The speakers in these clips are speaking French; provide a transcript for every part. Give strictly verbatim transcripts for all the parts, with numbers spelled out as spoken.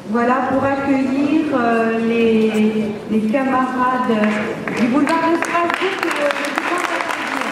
Voilà, pour accueillir euh, les, les camarades du boulevard de Strasbourg que je pense applaudir.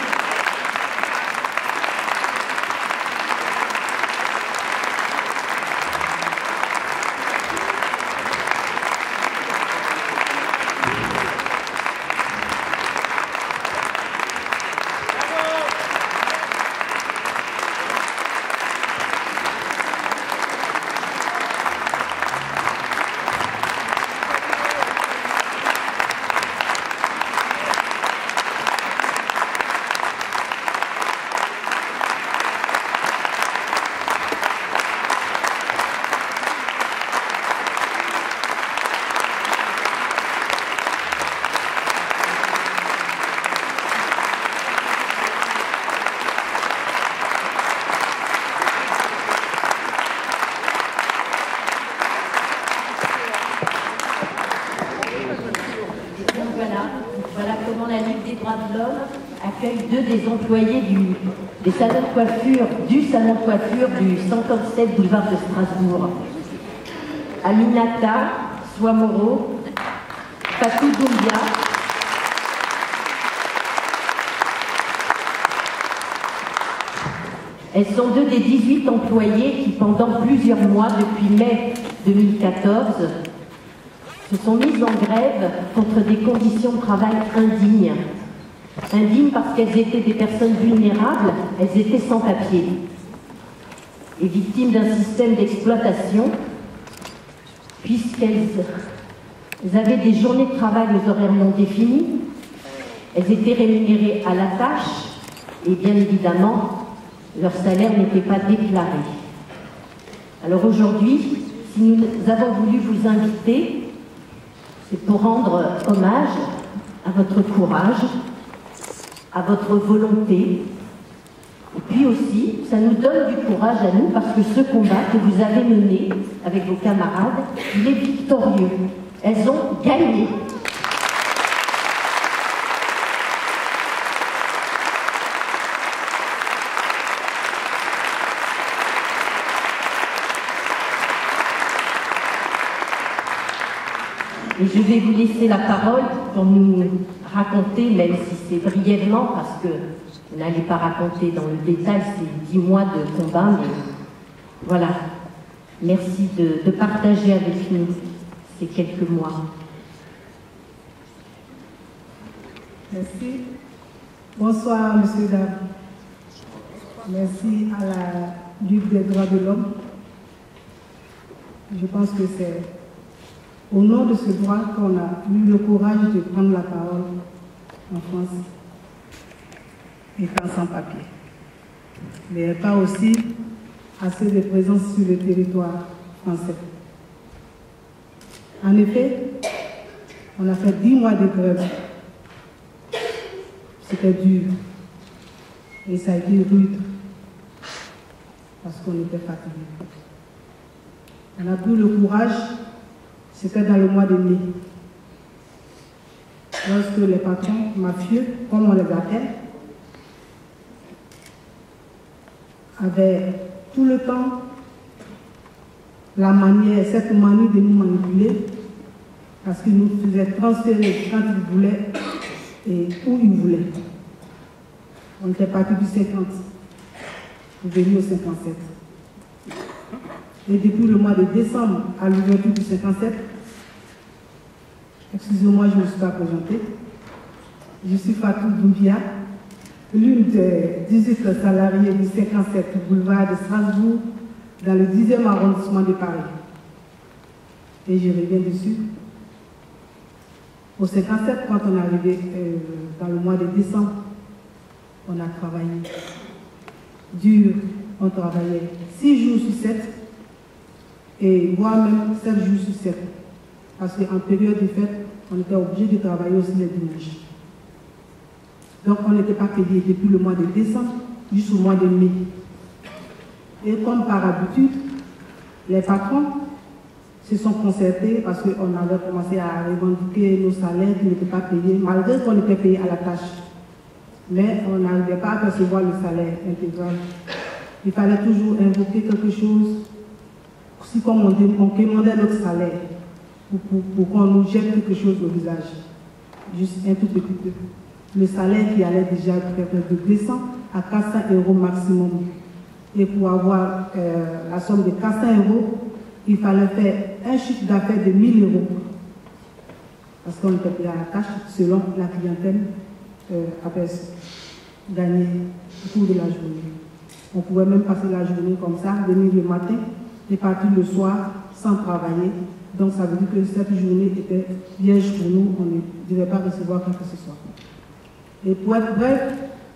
Accueille deux des employés du, des salons de coiffure, du salon de coiffure du cinquante-sept boulevard de Strasbourg. Aminata Swamoro, Fatou Doumbia, elles sont deux des dix-huit employés qui, pendant plusieurs mois, depuis mai deux mille quatorze, se sont mises en grève contre des conditions de travail indignes. Indignes parce qu'elles étaient des personnes vulnérables, elles étaient sans papier et victimes d'un système d'exploitation puisqu'elles avaient des journées de travail aux horaires non définis, elles étaient rémunérées à la tâche et bien évidemment leur salaire n'était pas déclaré. Alors aujourd'hui, si nous avons voulu vous inviter, c'est pour rendre hommage à votre courage, à votre volonté, et puis aussi, ça nous donne du courage à nous, parce que ce combat que vous avez mené avec vos camarades, il est victorieux. Elles ont gagné. Et je vais vous laisser la parole pour nous raconter, même si c'est brièvement, parce que vous n'allez pas raconter dans le détail ces dix mois de combat, mais voilà. Merci de, de partager avec nous ces quelques mois. Merci. Bonsoir, monsieur, dames. Merci à la Ligue des droits de l'homme. Je pense que c'est au nom de ce droit qu'on a eu le courage de prendre la parole en France, étant sans papier. Mais pas aussi assez de présence sur le territoire français. En effet, on a fait dix mois de grève. C'était dur. Et ça a été rude. Parce qu'on était fatigués. On a pris le courage. C'était dans le mois de mai, lorsque les patrons mafieux, comme on les appelle, avaient tout le temps la manière, cette manie de nous manipuler, parce qu'ils nous faisaient transférer quand ils voulaient et où ils voulaient. On était parti du cinquante pour venir au cinquante-sept. Et depuis le mois de décembre à l'ouverture du cinquante-sept, excusez-moi, je ne me suis pas présentée, je suis Fatou Doumbia, l'une des dix-huit salariés du cinquante-sept boulevard de Strasbourg, dans le dixième arrondissement de Paris. Et je reviens dessus. Au cinquante-sept, quand on est arrivé euh, dans le mois de décembre, on a travaillé dur, on travaillait six jours sur sept, et moi-même sept jours sur sept. Parce qu'en période de fête, on était obligé de travailler aussi les dimanches. Donc on n'était pas payé depuis le mois de décembre jusqu'au mois de mai. Et comme par habitude, les patrons se sont concertés parce qu'on avait commencé à revendiquer nos salaires qui n'étaient pas payés, malgré qu'on était payé à la tâche. Mais on n'arrivait pas à percevoir le salaire intégral. Il fallait toujours invoquer quelque chose, si comme on, on demandait notre salaire, pour, pour, pour qu'on nous jette quelque chose au visage, juste un tout petit peu. Le salaire qui allait déjà de deux cents à quatre cents euros maximum. Et pour avoir euh, la somme de quatre cents euros, il fallait faire un chiffre d'affaires de mille euros. Parce qu'on était payé à la cash selon la clientèle euh, avait gagné au cours de la journée. On pouvait même passer la journée comme ça, venir le matin et partir le soir sans travailler. Donc ça veut dire que cette journée était vierge pour nous, on ne devait pas recevoir quoi que ce soit. Et pour être bref,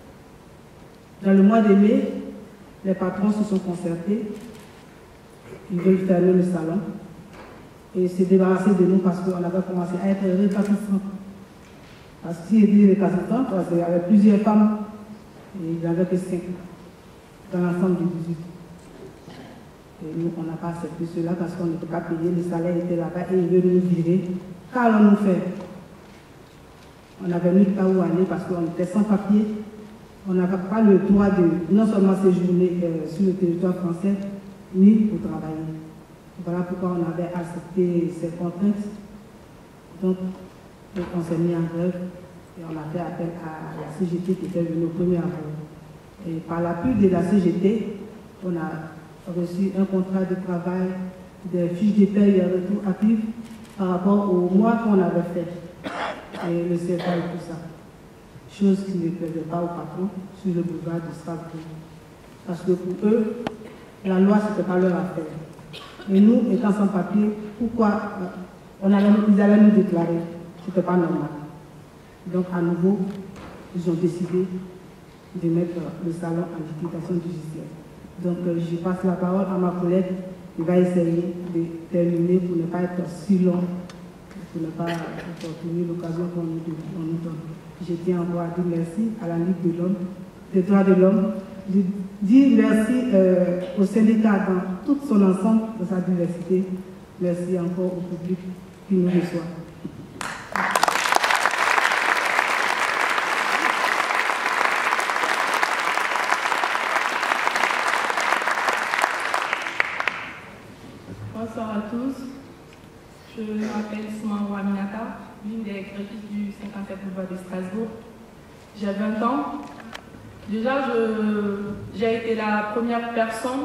dans le mois de mai, les patrons se sont concertés, ils veulent fermer le salon et se débarrasser de nous parce qu'on avait commencé à être récalcitrants. Parce que s'il était récalcitrant, parce qu'il y avait plusieurs femmes et il n'y avait que cinq dans l'ensemble du dix-huit. Et nous, on n'a pas accepté cela parce qu'on ne peut pas payer, le salaire était là-bas et ils veulent nous virer. Qu'allons-nous faire? On n'avait nulle part où aller parce qu'on était sans papier. On n'avait pas le droit de non seulement séjourner euh, sur le territoire français, ni pour travailler. Voilà pourquoi on avait accepté ces contraintes. Donc, on s'est mis en grève et on a fait appel à la C G T qui était venue au premier avril. Et par l'appui de la C G T, on a reçu un contrat de travail, des fiches de paie et rétroactives par rapport au mois qu'on avait fait. Et le C F A et tout ça. Chose qui ne plaisait pas aux patrons sur le boulevard de Strasbourg. Parce que pour eux, la loi, ce n'était pas leur affaire. Et nous, étant sans papier, pourquoi on allait, ils allaient nous déclarer? Ce n'était pas normal. Donc, à nouveau, ils ont décidé de mettre le salon en liquidation judiciaire. Donc, euh, je passe la parole à ma collègue qui va essayer de terminer pour ne pas être si long, pour ne pas opportuner l'occasion qu'on nous, nous donne. Je tiens encore à dire merci à la Ligue de l'Homme, des droits de l'homme, de dire merci euh, au syndicat dans tout son ensemble, dans sa diversité. Merci encore au public qui nous reçoit. Bonsoir à tous. Je m'appelle Soumarou Aminata, l'une des grévistes du cinquante-sept boulevard de Strasbourg. J'ai vingt ans. Déjà, j'ai été la première personne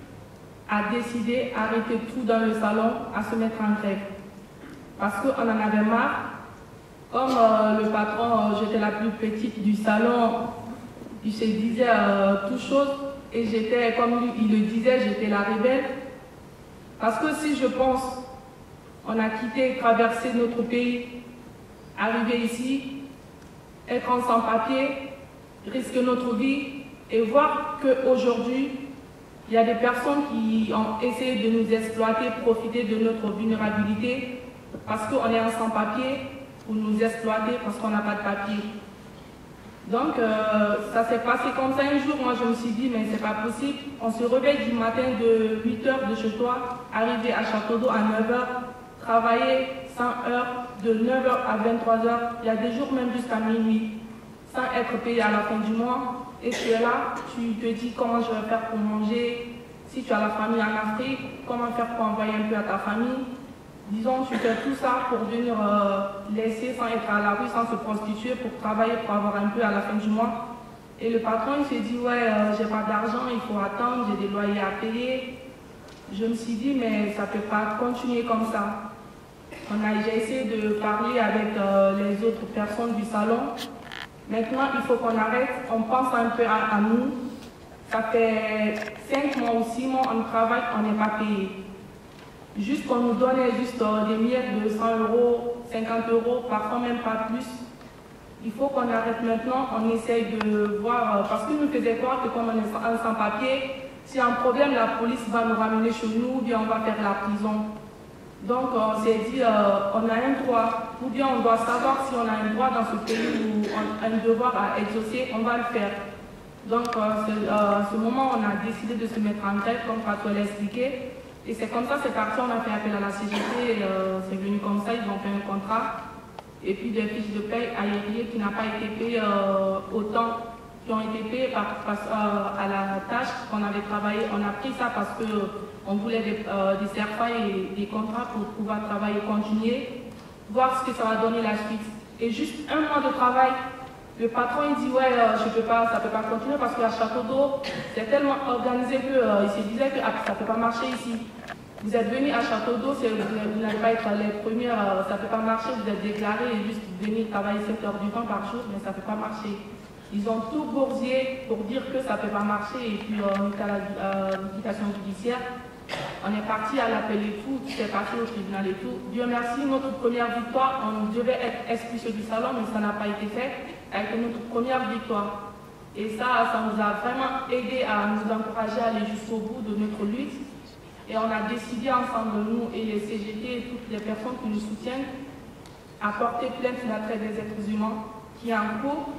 à décider d'arrêter tout dans le salon, à se mettre en grève. Parce qu'on en avait marre. Comme euh, le patron, euh, j'étais la plus petite du salon, il se disait euh, tout chose. Et j'étais, comme lui, il le disait, j'étais la rebelle. Parce que si je pense, on a quitté, traversé notre pays, arrivé ici, être en sans-papier, risquer notre vie et voir qu'aujourd'hui, il y a des personnes qui ont essayé de nous exploiter, profiter de notre vulnérabilité parce qu'on est en sans-papier pour nous exploiter parce qu'on n'a pas de papier. Donc, euh, ça s'est passé comme ça un jour. Moi, je me suis dit, mais c'est pas possible. On se réveille du matin de huit heures de chez toi, arriver à Château d'Eau à neuf heures, travailler cent heures, de neuf heures à vingt-trois heures. Il y a des jours même jusqu'à minuit, sans être payé à la fin du mois. Et tu es là, tu te dis comment je vais faire pour manger. Si tu as la famille en Afrique, comment faire pour envoyer un peu à ta famille. Disons, tu fais tout ça pour venir euh, laisser sans être à la rue, sans se prostituer, pour travailler, pour avoir un peu à la fin du mois. Et le patron, il s'est dit, ouais, euh, j'ai pas d'argent, il faut attendre, j'ai des loyers à payer. Je me suis dit, mais ça ne peut pas continuer comme ça. J'ai essayé de parler avec euh, les autres personnes du salon. Maintenant, il faut qu'on arrête, on pense un peu à, à nous. Ça fait cinq mois ou six mois, on travaille, on n'est pas payé. Juste qu'on nous donnait juste euh, des miettes de cent euros, cinquante euros, parfois même pas plus. Il faut qu'on arrête maintenant, on essaye de voir, euh, parce qu'ils nous faisaient croire que comme on est sans papier, s'il y a un problème, la police va nous ramener chez nous, ou bien on va faire la prison. Donc on s'est dit, euh, on a un droit, ou bien on doit savoir si on a un droit dans ce pays ou on a un devoir à exaucer, on va le faire. Donc euh, ce, euh, ce moment, on a décidé de se mettre en grève, comme Fatou l'a expliqué. Et c'est comme ça, c'est parti, on a fait appel à la C G T, euh, c'est venu comme ça, ils ont fait un contrat. Et puis des fiches de paie aériennes qui n'a pas été payé euh, autant qui ont été payés par, par, euh, à la tâche qu'on avait travaillé. On a pris ça parce qu'on voulait des, euh, des certificats et des contrats pour pouvoir travailler, continuer, voir ce que ça va donner la suite. Et juste un mois de travail, le patron il dit ouais, euh, je peux pas, ça ne peut pas continuer parce qu'à Château d'Eau, c'est tellement organisé qu'il euh, se disait que ah, ça ne peut pas marcher ici. Vous êtes venu à Château d'Eau, vous n'allez pas être les premières, euh, ça ne peut pas marcher, vous êtes déclaré et juste venir travailler sept heures du temps par jour, mais ça ne peut pas marcher. Ils ont tout boursier pour dire que ça ne peut pas marcher et puis euh, on est à la euh, liquidation judiciaire. On est parti à l'appel et tout, tout est passé au tribunal et tout. Dieu merci, notre première victoire, on devait être expulsé du salon, mais ça n'a pas été fait. A été notre première victoire. Et ça, ça nous a vraiment aidé à nous encourager à aller jusqu'au bout de notre lutte. Et on a décidé ensemble, nous et les C G T et toutes les personnes qui nous soutiennent, à porter plainte sur la traite des êtres humains qui est en cours.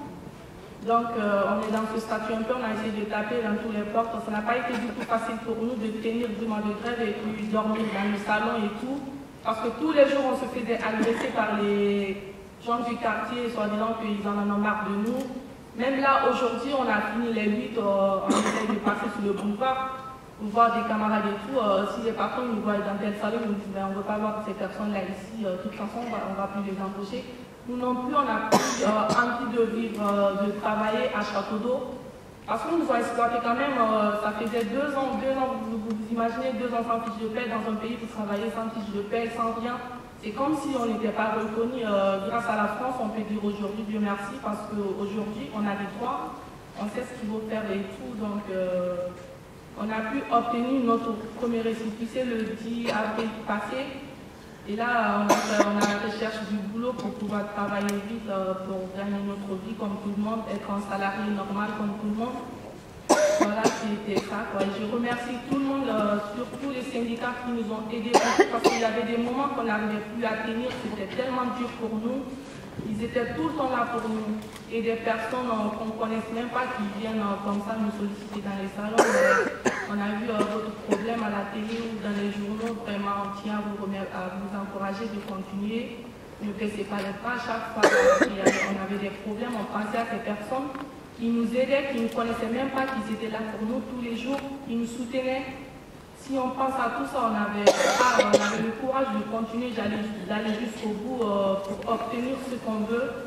Donc euh, on est dans ce statut un peu, on a essayé de taper dans tous les portes. Ça n'a pas été du tout facile pour nous de tenir du mois de grève et puis dormir dans le salon et tout. Parce que tous les jours on se faisait agresser par les gens du quartier, soi-disant qu'ils en ont marre de nous. Même là aujourd'hui on a fini les luttes, euh, on essaie de passer sur le boulevard. Pour voir des camarades et tout, euh, si les patrons nous voient dans tel salon, ils nous disent ben, on ne veut pas voir ces personnes-là ici, euh, de toute façon on ne va plus les embaucher. Nous non plus, on a plus euh, envie de vivre, euh, de travailler à Château d'Eau, parce qu'on nous a exploité quand même, euh, ça faisait deux ans, deux ans, vous, vous, vous imaginez, deux ans sans fiche de paie dans un pays pour travailler sans fiche de paie, sans rien. C'est comme si on n'était pas reconnu euh, grâce à la France, on peut dire aujourd'hui, Dieu merci, parce qu'aujourd'hui on a des droits, on sait ce qu'il faut faire et tout, donc... Euh, on a pu obtenir notre premier récépissé le dix avril passé. Et là, on a, fait, on a la recherche du boulot pour pouvoir travailler vite, euh, pour gagner notre vie comme tout le monde, être un salarié normal comme tout le monde. Voilà, c'était ça, quoi. Et je remercie tout le monde, euh, surtout les syndicats qui nous ont aidés, parce qu'il y avait des moments qu'on n'arrivait plus à tenir, c'était tellement dur pour nous. Ils étaient tout le temps là pour nous. Et des personnes euh, qu'on ne connaisse même pas qui viennent euh, comme ça nous solliciter dans les salons. Euh, on a vu euh, votre problème à la télé ou dans les journaux. Vraiment, on tient à vous, à vous encourager de continuer. Ne baissez pas les bras. Chaque fois qu'on avait des problèmes, on pensait à ces personnes qui nous aidaient, qui ne connaissaient même pas, qui étaient là pour nous tous les jours, qui nous soutenaient. Si on pense à tout ça, on avait, ah, on avait le courage de continuer, d'aller jusqu'au bout euh, pour obtenir ce qu'on veut.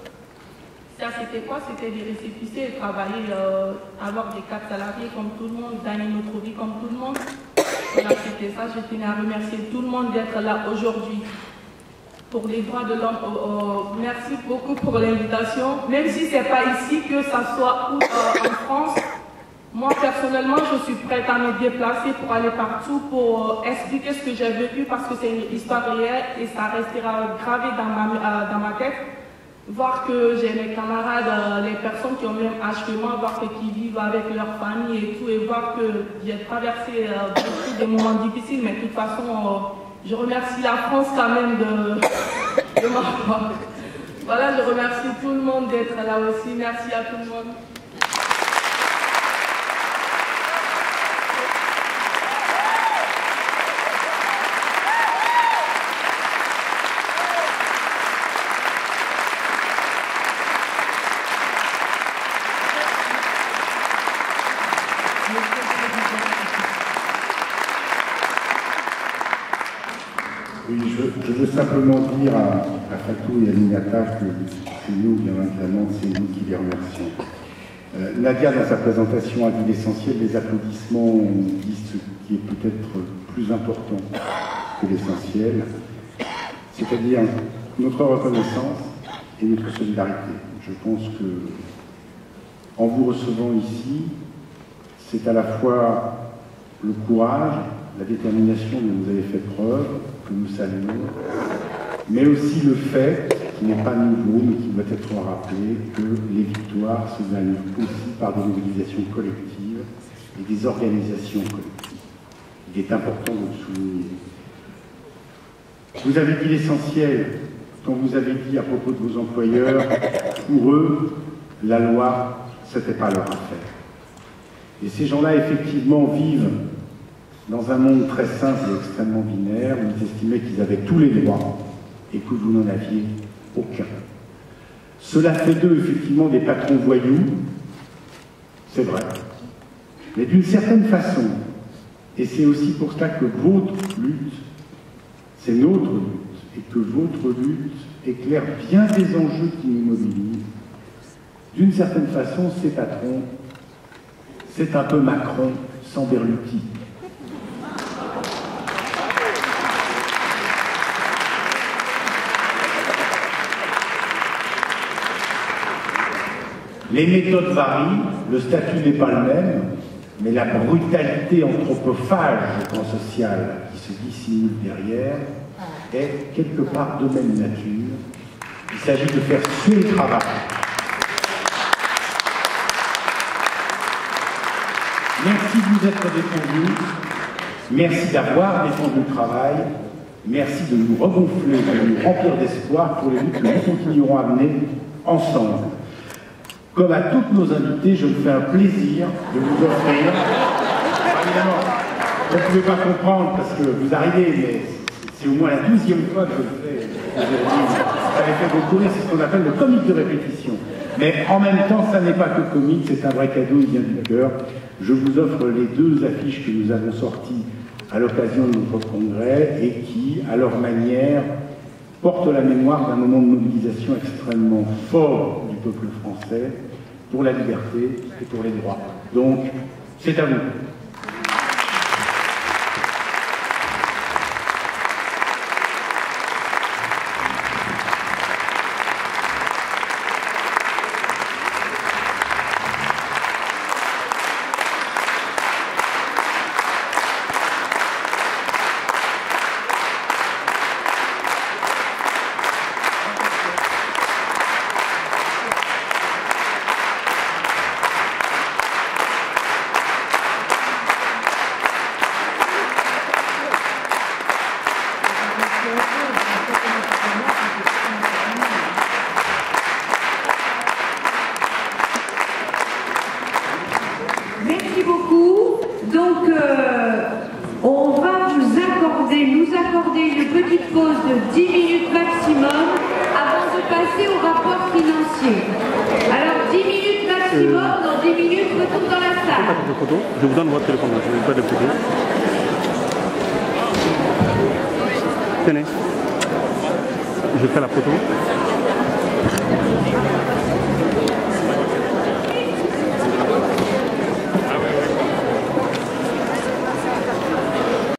Ça, c'était quoi? C'était des récépissés, travailler, euh, avoir des quatre salariés comme tout le monde, gagner notre vie comme tout le monde. Voilà, c'était ça. Je tenais à remercier tout le monde d'être là aujourd'hui pour les droits de l'homme. Euh, euh, merci beaucoup pour l'invitation. Même si ce n'est pas ici, que ça soit où, euh, en France. Moi, personnellement, je suis prête à me déplacer pour aller partout, pour euh, expliquer ce que j'ai vécu, parce que c'est une histoire réelle et ça restera gravé dans ma, euh, dans ma tête. Voir que j'ai mes camarades, euh, les personnes qui ont le même âge que moi, voir qu'ils vivent avec leur famille et tout, et voir que j'ai traversé euh, beaucoup de moments difficiles, mais de toute façon, euh, je remercie la France quand même de, de m'avoir. Voilà, je remercie tout le monde d'être là aussi. Merci à tout le monde. Oui, je, je veux simplement dire à, à Fatou et à Ninata que c'est nous, bien évidemment, c'est nous qui les remercions. Euh, Nadia, dans sa présentation, a dit l'essentiel. Les applaudissements disent ce qui est peut-être plus important que l'essentiel, c'est-à-dire notre reconnaissance et notre solidarité. Je pense que, en vous recevant ici, c'est à la fois le courage, la détermination dont vous avez fait preuve, que nous saluons, mais aussi le fait, qui n'est pas nouveau, mais qui doit être rappelé, que les victoires se gagnent aussi par des mobilisations collectives et des organisations collectives. Il est important de le souligner. Vous avez dit l'essentiel quand vous avez dit à propos de vos employeurs, pour eux, la loi, ce n'était pas leur affaire. Et ces gens-là, effectivement, vivent dans un monde très simple et extrêmement binaire, où ils estimaient qu'ils avaient tous les droits et que vous n'en aviez aucun. Cela fait d'eux, effectivement, des patrons voyous c'est vrai. Mais d'une certaine façon, et c'est aussi pour ça que votre lutte, c'est notre lutte, et que votre lutte éclaire bien des enjeux qui nous mobilisent, d'une certaine façon, ces patrons, c'est un peu Macron sans Berluti. Les méthodes varient, le statut n'est pas le même, mais la brutalité anthropophage au plan social qui se dissimule derrière est quelque part de même nature. Il s'agit de faire suer le travail. Merci de vous être défendus, merci d'avoir défendu le travail, merci de nous regonfler, de nous remplir d'espoir pour les luttes que nous continuerons à mener ensemble. Comme à toutes nos invités, je me fais un plaisir de vous offrir. Alors, évidemment, vous ne pouvez pas comprendre parce que vous arrivez, mais c'est au moins la douzième fois que je le fais. Ça avait fait beaucoup rire, c'est ce qu'on appelle le comique de répétition. Mais en même temps, ça n'est pas que comique, c'est un vrai cadeau, il vient du cœur. Je vous offre les deux affiches que nous avons sorties à l'occasion de notre congrès et qui, à leur manière, portent la mémoire d'un moment de mobilisation extrêmement fort du peuple français pour la liberté et pour les droits. Donc, c'est à vous. Merci beaucoup. Donc, euh, on va vous accorder, nous accorder une petite pause de dix minutes maximum avant de passer au rapport financier. Alors, dix minutes maximum, euh... dans dix minutes, retour dans la salle. Je ne fais pas de photos, je vous donne votre téléphone, je ne fais pas de photos. Tenez, je fais la photo.